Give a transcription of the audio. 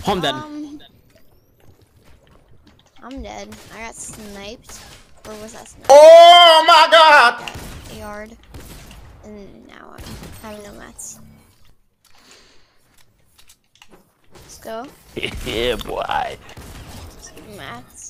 Oh, I'm dead. I'm dead. I got sniped. Or was that sniped? Oh my god! Got yard. And now I'm having no mats. Let's go. Yeah, boy. Mats.